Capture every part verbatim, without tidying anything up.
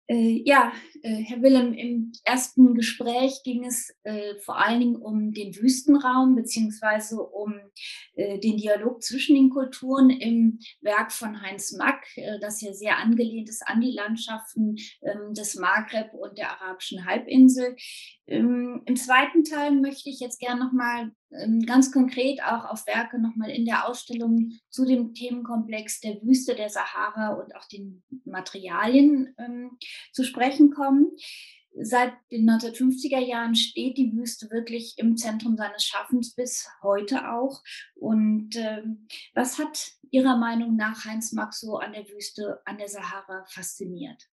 Äh, ja, äh, Herr Willem, im ersten Gespräch ging es äh, vor allen Dingen um den Wüstenraum beziehungsweise um äh, den Dialog zwischen den Kulturen im Werk von Heinz Mack, äh, das ja sehr angelehnt ist an die Landschaften ähm, des Maghreb und der arabischen Halbinsel. Ähm, Im zweiten Teil möchte ich jetzt gerne nochmal ähm, ganz konkret auch auf Werke nochmal in der Ausstellung zu dem Themenkomplex der Wüste, der Sahara und auch den Materialien ähm, zu sprechen kommen. Seit den neunzehnhundertfünfziger Jahren steht die Wüste wirklich im Zentrum seines Schaffens bis heute auch. Und ähm, was hat Ihrer Meinung nach Heinz Mack so an der Wüste, an der Sahara fasziniert?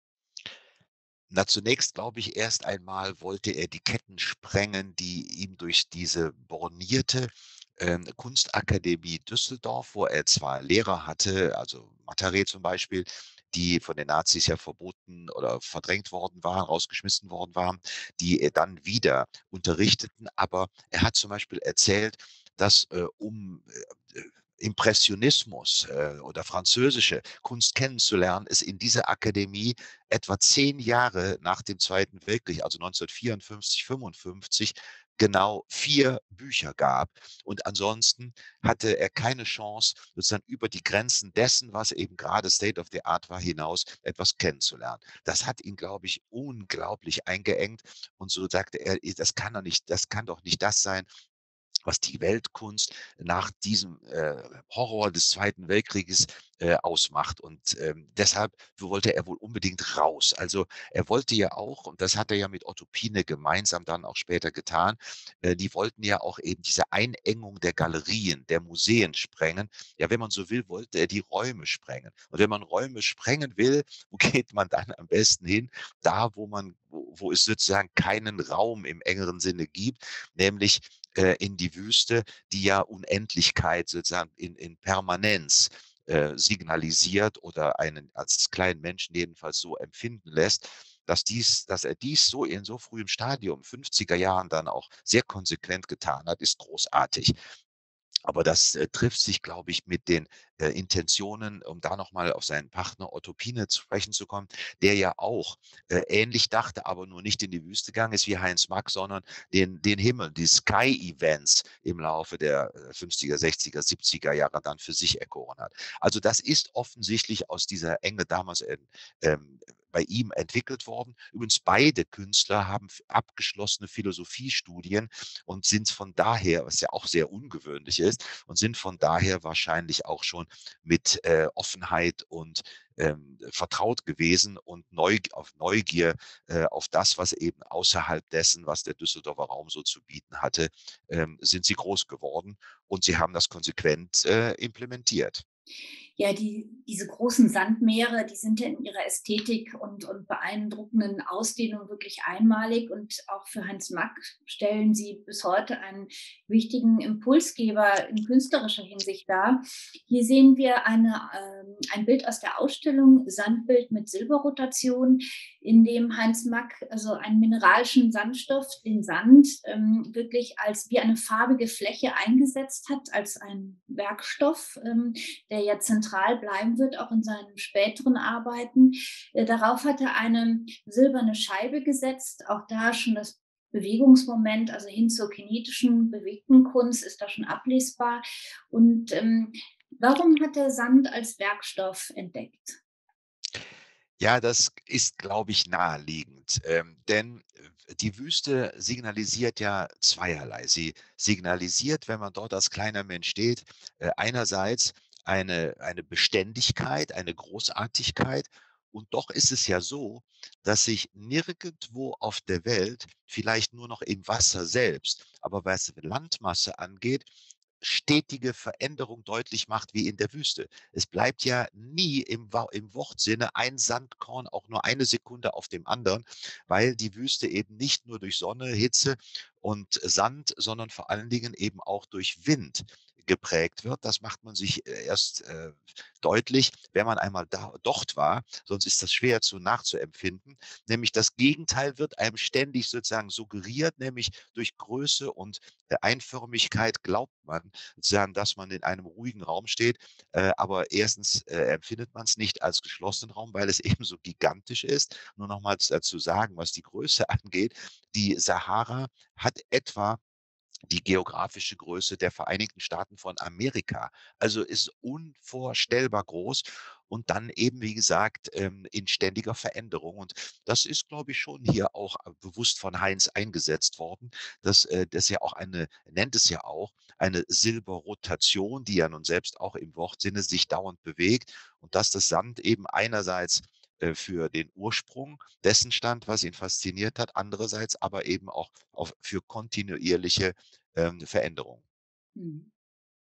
Na, zunächst glaube ich, erst einmal wollte er die Ketten sprengen, die ihm durch diese bornierte, ähm, Kunstakademie Düsseldorf, wo er zwar Lehrer hatte, also Mataré zum Beispiel, die von den Nazis ja verboten oder verdrängt worden waren, rausgeschmissen worden waren, die er dann wieder unterrichteten. Aber er hat zum Beispiel erzählt, dass, äh, um, äh, Impressionismus, äh, oder französische Kunst kennenzulernen, es in dieser Akademie etwa zehn Jahre nach dem Zweiten Weltkrieg, also neunzehnhundertvierundfünfzig, fünfundfünfzig, genau vier Bücher gab. Und ansonsten hatte er keine Chance, sozusagen über die Grenzen dessen, was eben gerade State of the Art war, hinaus etwas kennenzulernen. Das hat ihn, glaube ich, unglaublich eingeengt. Und so sagte er: „Das kann doch nicht das kann doch nicht das sein, was die Weltkunst nach diesem, äh, Horror des Zweiten Weltkrieges, äh, ausmacht. Und, ähm, deshalb wollte er wohl unbedingt raus. Also, er wollte ja auch, und das hat er ja mit Otto Piene gemeinsam dann auch später getan, äh, die wollten ja auch eben diese Einengung der Galerien, der Museen sprengen. Ja, wenn man so will, wollte er die Räume sprengen. Und wenn man Räume sprengen will, wo geht man dann am besten hin? Da, wo man wo wo es sozusagen keinen Raum im engeren Sinne gibt, nämlich äh, in die Wüste, die ja Unendlichkeit sozusagen in in Permanenz, äh, signalisiert oder einen als kleinen Menschen jedenfalls so empfinden lässt, dass dies dass er dies so in so frühem Stadium, fünfziger Jahren dann auch sehr konsequent getan hat, ist großartig. Aber das, äh, trifft sich, glaube ich, mit den, äh, Intentionen, um da noch mal auf seinen Partner Otto Piene zu sprechen zu kommen, der ja auch, äh, ähnlich dachte, aber nur nicht in die Wüste gegangen ist wie Heinz Mack, sondern den den Himmel, die Sky-Events im Laufe der, äh, fünfziger, sechziger, siebziger Jahre dann für sich erkoren hat. Also, das ist offensichtlich aus dieser Enge damals, ähm, ähm, bei ihm entwickelt worden. Übrigens beide Künstler haben f abgeschlossene Philosophiestudien und sind von daher, was ja auch sehr ungewöhnlich ist, und sind von daher wahrscheinlich auch schon mit, äh, Offenheit und, ähm, vertraut gewesen und Neug auf Neugier, äh, auf das, was eben außerhalb dessen, was der Düsseldorfer Raum so zu bieten hatte, ähm, sind sie groß geworden und sie haben das konsequent, äh, implementiert. Ja, die, diese großen Sandmeere, die sind ja in ihrer Ästhetik und, und beeindruckenden Ausdehnung wirklich einmalig. Und auch für Heinz Mack stellen sie bis heute einen wichtigen Impulsgeber in künstlerischer Hinsicht dar. Hier sehen wir eine, ähm, ein Bild aus der Ausstellung Sandbild mit Silberrotation, in dem Heinz Mack also einen mineralischen Sandstoff, den Sand, ähm, wirklich als wie eine farbige Fläche eingesetzt hat, als ein Werkstoff. Ähm, der ja zentral bleiben wird, auch in seinen späteren Arbeiten. Äh, darauf hat er eine silberne Scheibe gesetzt, auch da schon das Bewegungsmoment, also hin zur kinetischen, bewegten Kunst, ist da schon ablesbar. Und ähm, warum hat er Sand als Werkstoff entdeckt? Ja, das ist, glaube ich, naheliegend, ähm, denn, äh, die Wüste signalisiert ja zweierlei. Sie signalisiert, wenn man dort als kleiner Mensch steht, äh, einerseits eine eine Beständigkeit, eine Großartigkeit, und doch ist es ja so, dass sich nirgendwo auf der Welt, vielleicht nur noch im Wasser selbst, aber was Landmasse angeht, stetige Veränderung deutlich macht wie in der Wüste. Es bleibt ja nie im Wa im Wortsinne ein Sandkorn auch nur eine Sekunde auf dem anderen, weil die Wüste eben nicht nur durch Sonne, Hitze und Sand, sondern vor allen Dingen eben auch durch Wind geprägt wird. Das macht man sich äh, erst äh, deutlich, wenn man einmal da, dort war, sonst ist das schwer zu nachzuempfinden. Nämlich das Gegenteil wird einem ständig sozusagen suggeriert, nämlich durch Größe und äh, Einförmigkeit glaubt man sozusagen, dass man in einem ruhigen Raum steht, äh, aber erstens äh, empfindet man es nicht als geschlossenen Raum, weil es eben so gigantisch ist. Nur nochmals dazu sagen, was die Größe angeht, die Sahara hat etwa die geografische Größe der Vereinigten Staaten von Amerika. Also ist unvorstellbar groß und dann eben, wie gesagt, ähm, in ständiger Veränderung. Und das ist, glaube ich, schon hier auch äh, bewusst von Heinz eingesetzt worden. Dass äh, das ja auch eine, er nennt es ja auch, eine Silberrotation, die ja nun selbst auch im Wortsinne sich dauernd bewegt und dass das Sand eben einerseits äh, für den Ursprung dessen stand, was ihn fasziniert hat, andererseits aber eben auch auf, für kontinuierliche ähm, Veränderung. Mhm.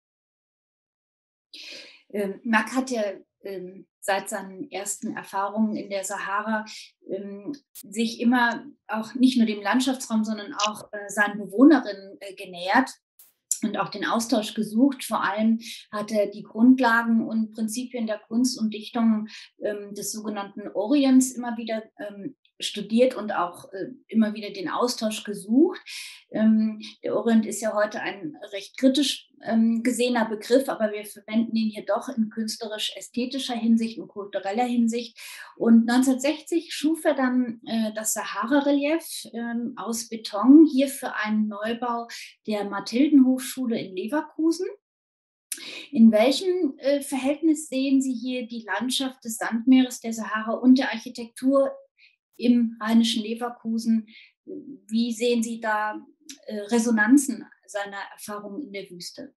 Ähm, Mack hat ja ähm, seit seinen ersten Erfahrungen in der Sahara ähm, sich immer auch nicht nur dem Landschaftsraum, sondern auch äh, seinen Bewohnerinnen äh, genähert und auch den Austausch gesucht. Vor allem hat er die Grundlagen und Prinzipien der Kunst und Dichtung ähm, des sogenannten Orients immer wieder ähm, studiert und auch äh, immer wieder den Austausch gesucht. Ähm, der Orient ist ja heute ein recht kritisch ähm, gesehener Begriff, aber wir verwenden ihn hier doch in künstlerisch-ästhetischer Hinsicht und kultureller Hinsicht. Und neunzehnhundertsechzig schuf er dann äh, das Sahara-Relief ähm, aus Beton hier für einen Neubau der Mathildenhochschule in Leverkusen. In welchem äh, Verhältnis sehen Sie hier die Landschaft des Sandmeeres, der Sahara und der Architektur im rheinischen Leverkusen? Wie sehen Sie da äh, Resonanzen seiner Erfahrungen in der Wüste?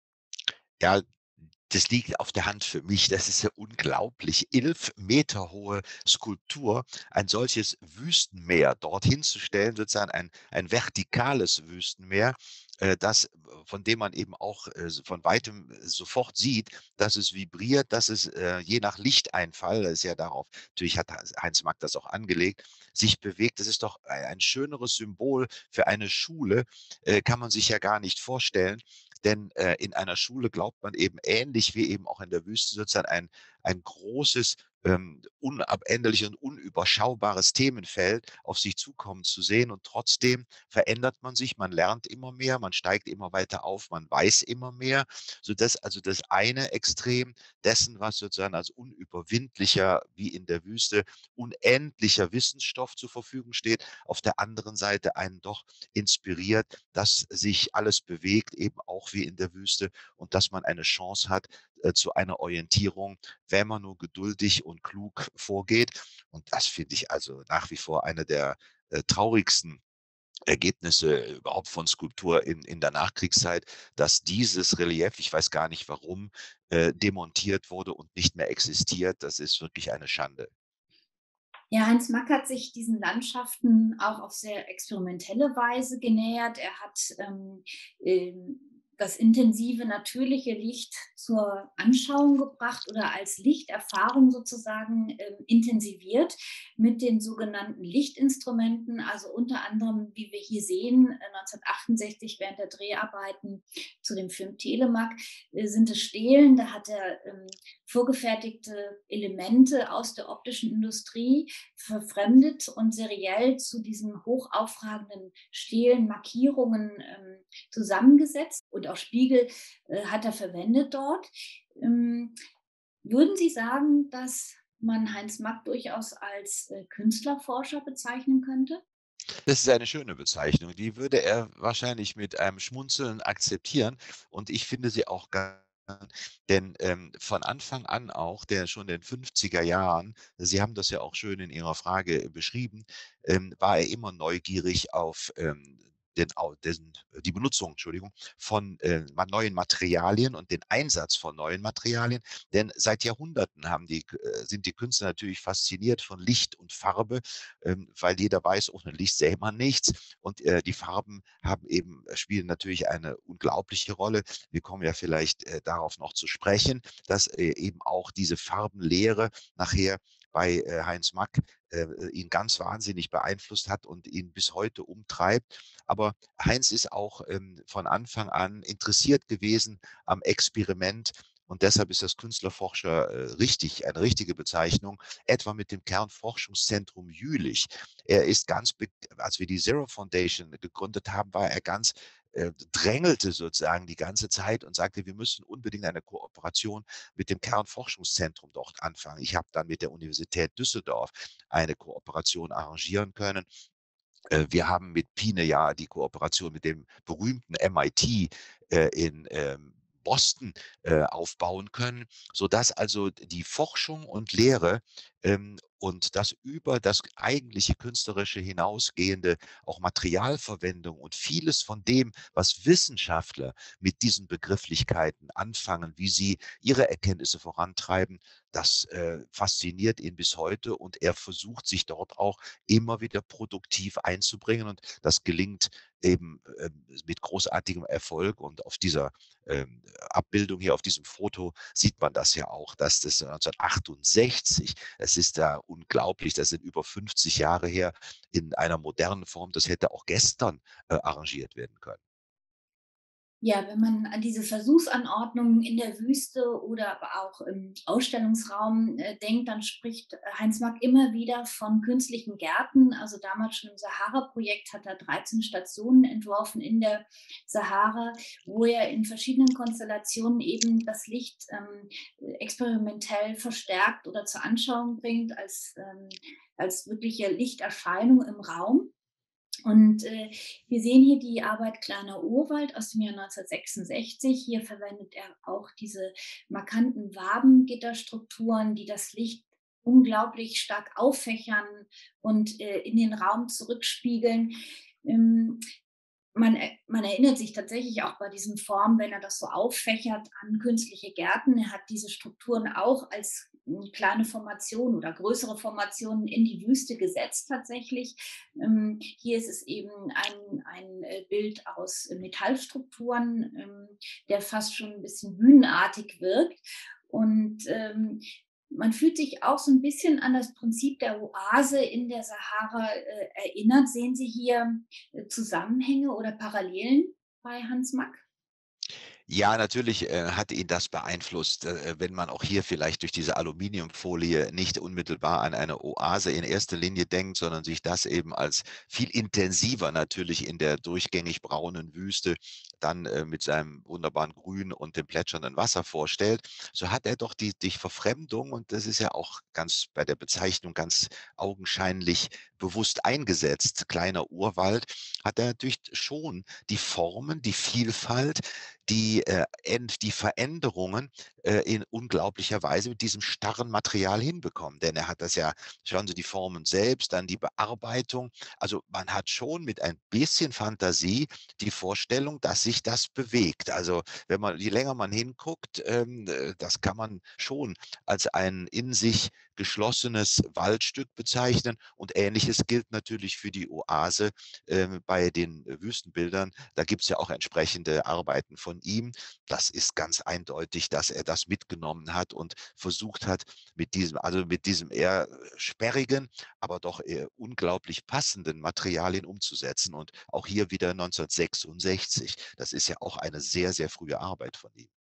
Ja, das liegt auf der Hand für mich. Das ist ja unglaublich. elf Meter hohe Skulptur, ein solches Wüstenmeer dort hinzustellen, sozusagen ein ein vertikales Wüstenmeer, äh, das von dem man eben auch, äh, so von Weitem äh, sofort sieht, dass es vibriert, dass es, äh, je nach Lichteinfall, das ist ja darauf natürlich hat Heinz Mack das auch angelegt, sich bewegt. Das ist doch ei ein schöneres Symbol für eine Schule, äh, kann man sich ja gar nicht vorstellen. Denn äh, in einer Schule glaubt man eben ähnlich wie eben auch in der Wüste sozusagen ein, ein großes, ähm, unabänderliches und unüberschaubares Themenfeld auf sich zukommen zu sehen. Und trotzdem verändert man sich, man lernt immer mehr, man steigt immer weiter auf, man weiß immer mehr, sodass also das eine Extrem dessen, was sozusagen als unüberwindlicher, wie in der Wüste, unendlicher Wissensstoff zur Verfügung steht, auf der anderen Seite einen doch inspiriert, dass sich alles bewegt, eben auch wie in der Wüste und dass man eine Chance hat äh, zu einer Orientierung, wenn man nur geduldig und klug vorgeht. Und das finde ich also nach wie vor eine der äh, traurigsten Ergebnisse überhaupt von Skulptur in, in der Nachkriegszeit, dass dieses Relief, ich weiß gar nicht warum, äh, demontiert wurde und nicht mehr existiert. Das ist wirklich eine Schande. Ja, Heinz Mack hat sich diesen Landschaften auch auf sehr experimentelle Weise genähert. Er hat ähm, ähm, das intensive, natürliche Licht zur Anschauung gebracht oder als Lichterfahrung sozusagen ähm, intensiviert mit den sogenannten Lichtinstrumenten. Also unter anderem, wie wir hier sehen, neunzehnhundertachtundsechzig während der Dreharbeiten zu dem Film Telemack äh, sind es Stelen. Da hat er ähm, vorgefertigte Elemente aus der optischen Industrie verfremdet und seriell zu diesen hoch aufragenden Stelen, Markierungen ähm, zusammengesetzt und auch Spiegel äh, hat er verwendet dort. Ähm, würden Sie sagen, dass man Heinz Mack durchaus als äh, Künstlerforscher bezeichnen könnte? Das ist eine schöne Bezeichnung. Die würde er wahrscheinlich mit einem Schmunzeln akzeptieren und ich finde sie auch gar denn, ähm, von Anfang an auch, der schon in den fünfziger Jahren, Sie haben das ja auch schön in Ihrer Frage beschrieben, ähm, war er immer neugierig auf, ähm, den Au den die Benutzung, Entschuldigung, von, äh, ma neuen Materialien und den Einsatz von neuen Materialien. Denn seit Jahrhunderten haben die äh, sind die Künstler natürlich fasziniert von Licht und Farbe, ähm, weil jeder weiß, ohne Licht sähe man nichts. Und äh, die Farben haben eben, äh, spielen natürlich eine unglaubliche Rolle. Wir kommen ja vielleicht äh, darauf noch zu sprechen, dass äh, eben auch diese Farbenlehre nachher bei, äh, Heinz Mack, äh, ihn ganz wahnsinnig beeinflusst hat und ihn bis heute umtreibt. Aber Heinz ist auch, ähm, von Anfang an interessiert gewesen am Experiment und deshalb ist das Künstlerforscher, äh, richtig eine richtige Bezeichnung, etwa mit dem Kernforschungszentrum Jülich. Er ist ganz be als wir die Zero Foundation gegründet haben, war er ganz äh, drängelte sozusagen die ganze Zeit und sagte: „Wir müssen unbedingt eine Kooperation mit dem Kernforschungszentrum dort anfangen." Ich habe dann mit der Universität Düsseldorf eine Kooperation arrangieren können. Äh, wir haben mit Pine ja die Kooperation mit dem berühmten M I T, äh, in, ähm, Boston, äh, aufbauen können, sodass also die Forschung und Lehre, ähm, und das über das eigentliche Künstlerische hinausgehende, auch Materialverwendung und vieles von dem, was Wissenschaftler mit diesen Begrifflichkeiten anfangen, wie sie ihre Erkenntnisse vorantreiben, das, äh, fasziniert ihn bis heute und er versucht sich dort auch immer wieder produktiv einzubringen und das gelingt eben, ähm, mit großartigem Erfolg und auf dieser, ähm, Abbildung hier auf diesem Foto sieht man das ja auch, dass das neunzehnhundertachtundsechzig, es ist da unglaublich, das sind über fünfzig Jahre her, in einer modernen Form, das hätte auch gestern, äh, arrangiert werden können. Ja, wenn man an diese Versuchsanordnungen in der Wüste oder aber auch im Ausstellungsraum, äh, denkt, dann spricht, äh, Heinz Mack immer wieder von künstlichen Gärten. Also damals schon im Sahara-Projekt hat er dreizehn Stationen entworfen in der Sahara, wo er in verschiedenen Konstellationen eben das Licht, ähm, experimentell verstärkt oder zur Anschauung bringt als, ähm als wirkliche Lichterscheinung im Raum. Und äh, wir sehen hier die Arbeit Kleiner Urwald aus dem Jahr neunzehnhundertsechsundsechzig. Hier verwendet er auch diese markanten Wabengitterstrukturen, die das Licht unglaublich stark auffächern und äh, in den Raum zurückspiegeln. Ähm, man, er- man erinnert sich tatsächlich auch bei diesen Formen, wenn er das so auffächert, an künstliche Gärten. Er hat diese Strukturen auch als mm, kleine Formation oder größere Formationen in die Wüste gesetzt tatsächlich. Ähm, hier ist es eben ein, ein äh, Bild aus äh, Metallstrukturen, ähm, der fast schon ein bisschen bühnenartig wirkt. Und ähm, man fühlt sich auch so ein bisschen an das Prinzip der Oase in der Sahara äh, erinnert. Sehen Sie hier äh, Zusammenhänge oder Parallelen bei Hans Mack? Ja, natürlich, äh, hat ihn das beeinflusst, äh, wenn man auch hier vielleicht durch diese Aluminiumfolie nicht unmittelbar an eine Oase in erster Linie denkt, sondern sich das eben als viel intensiver natürlich in der durchgängig braunen Wüste dann, äh, mit seinem wunderbaren Grün und dem plätschernden Wasser vorstellt. So hat er doch die die Verfremdung und das ist ja auch ganz bei der Bezeichnung ganz augenscheinlich bewusst eingesetzt, kleiner Urwald, hat er natürlich schon die Formen, die Vielfalt, die, äh, End die Veränderungen, äh, in unglaublicher Weise mit diesem starren Material hinbekommen. Denn er hat das ja schauen Sie die Formen selbst, dann die Bearbeitung. Also, man hat schon mit ein bisschen Fantasie die Vorstellung, dass sich das bewegt. Also, wenn man je länger man hinguckt, ähm, äh, das kann man schon als ein in sich geschlossenes Waldstück bezeichnen und Ähnliches gilt natürlich für die Oase, ähm, bei den Wüstenbildern. Da gibt's ja auch entsprechende Arbeiten von ihm. Das ist ganz eindeutig, dass er das mitgenommen hat und versucht hat, mit diesem also, mit diesem eher sperrigen, aber doch eher unglaublich passenden Materialien umzusetzen und auch hier wieder neunzehnhundertsechsundsechzig. Das ist ja auch eine sehr, sehr frühe Arbeit von ihm.